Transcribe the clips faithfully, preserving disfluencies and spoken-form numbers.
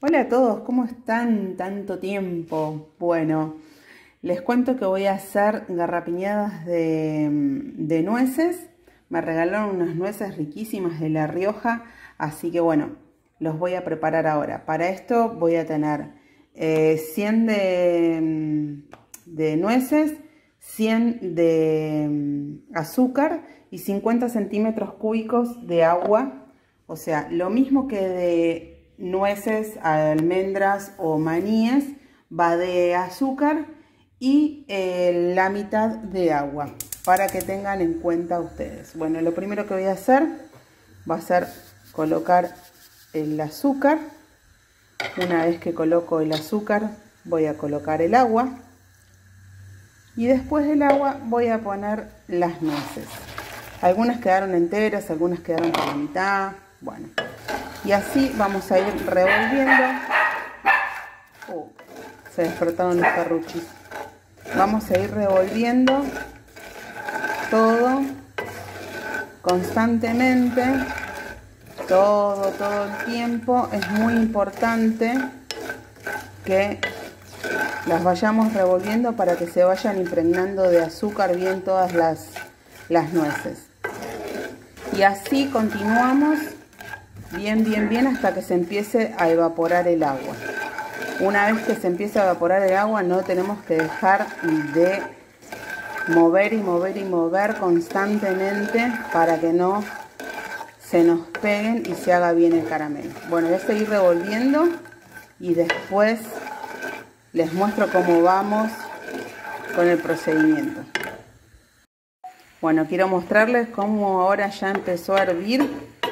Hola a todos, ¿cómo están? Tanto tiempo. Bueno, les cuento que voy a hacer garrapiñadas de, de nueces. Me regalaron unas nueces riquísimas de La Rioja, así que bueno, los voy a preparar ahora. Para esto voy a tener eh, cien de, de nueces, cien de azúcar y cincuenta centímetros cúbicos de agua. O sea, lo mismo que de nueces, almendras o maníes, va de azúcar y eh, la mitad de agua, para que tengan en cuenta ustedes. Bueno, lo primero que voy a hacer va a ser colocar el azúcar. Una vez que coloco el azúcar, voy a colocar el agua y después del agua voy a poner las nueces. Algunas quedaron enteras, algunas quedaron por la mitad. Bueno, y así vamos a ir revolviendo. Oh, se despertaron los perruchis. Vamos a ir revolviendo todo constantemente, todo, todo el tiempo. Es muy importante que las vayamos revolviendo para que se vayan impregnando de azúcar bien todas las, las nueces. Y así continuamos bien, bien, bien hasta que se empiece a evaporar el agua. Una vez que se empiece a evaporar el agua, no tenemos que dejar de mover y mover y mover constantemente para que no se nos peguen y se haga bien el caramelo. Bueno, voy a seguir revolviendo y después les muestro cómo vamos con el procedimiento. Bueno, quiero mostrarles cómo ahora ya empezó a hervir.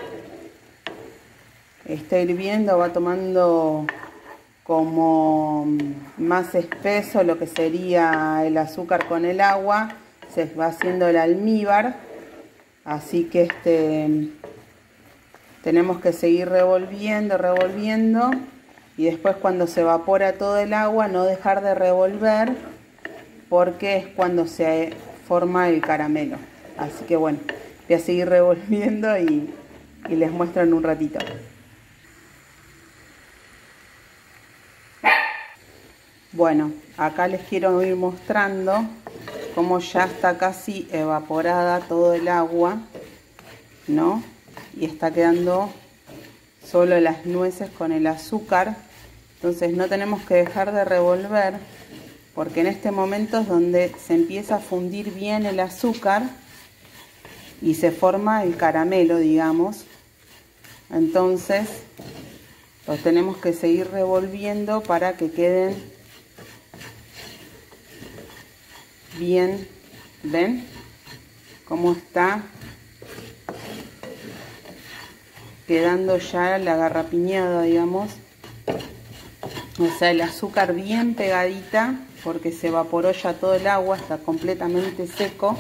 Está hirviendo, va tomando como más espeso lo que sería el azúcar con el agua. Se va haciendo el almíbar. Así que este tenemos que seguir revolviendo, revolviendo. Y después, cuando se evapora todo el agua, no dejar de revolver, porque es cuando se forma el caramelo. Así que bueno, voy a seguir revolviendo y, y les muestro en un ratito. Bueno, acá les quiero ir mostrando cómo ya está casi evaporada todo el agua, ¿no? Y está quedando solo las nueces con el azúcar. Entonces no tenemos que dejar de revolver, porque en este momento es donde se empieza a fundir bien el azúcar y se forma el caramelo, digamos. Entonces los tenemos que seguir revolviendo para que queden bien. ¿Ven cómo está quedando ya la garrapiñada, digamos? O sea, el azúcar bien pegadita, porque se evaporó ya todo el agua, está completamente seco.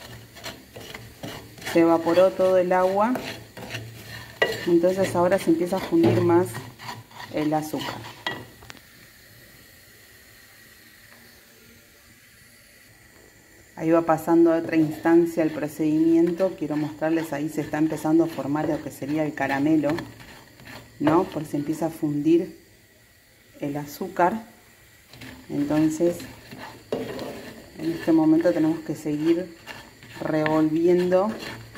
Se evaporó todo el agua. Entonces ahora se empieza a fundir más el azúcar. Ahí va pasando a otra instancia el procedimiento. Quiero mostrarles, ahí se está empezando a formar lo que sería el caramelo, ¿no? Porque se empieza a fundir el azúcar. Entonces en este momento tenemos que seguir revolviendo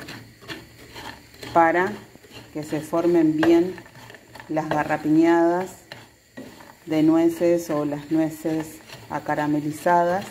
para que se formen bien las garrapiñadas de nueces o las nueces acaramelizadas.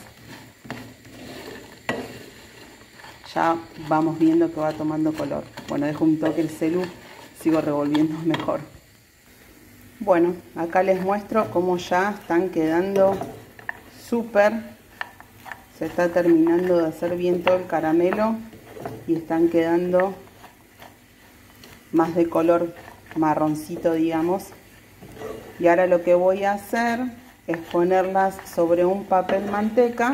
Ya vamos viendo que va tomando color. Bueno, dejo un toque el celu, sigo revolviendo mejor. Bueno, acá les muestro cómo ya están quedando súper. Se está terminando de hacer bien todo el caramelo y están quedando más de color marroncito, digamos. Y ahora lo que voy a hacer es ponerlas sobre un papel manteca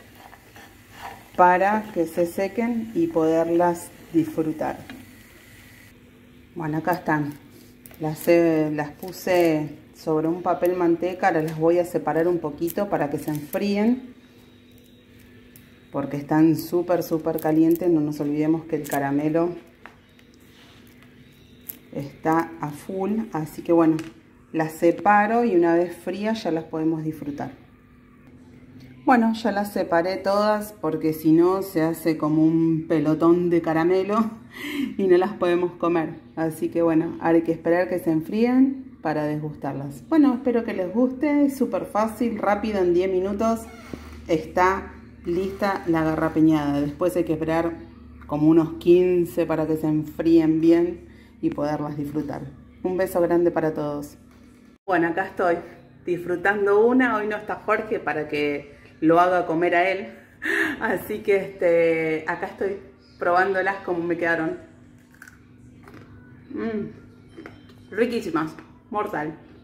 para que se sequen y poderlas disfrutar. Bueno, acá están. Las, eh, las puse sobre un papel manteca. Ahora las voy a separar un poquito para que se enfríen, porque están súper súper calientes. No nos olvidemos que el caramelo está a full, así que bueno, las separo y una vez frías ya las podemos disfrutar. Bueno, ya las separé todas porque si no se hace como un pelotón de caramelo y no las podemos comer. Así que bueno, hay que esperar que se enfríen para degustarlas. Bueno, espero que les guste, es súper fácil, rápido, en diez minutos está lista la garrapiñada. Después hay que esperar como unos quince para que se enfríen bien y poderlas disfrutar. Un beso grande para todos. Bueno, acá estoy disfrutando una. Hoy no está Jorge para que lo haga comer a él. Así que este, acá estoy probándolas como me quedaron. Mmm, riquísimas, mortal.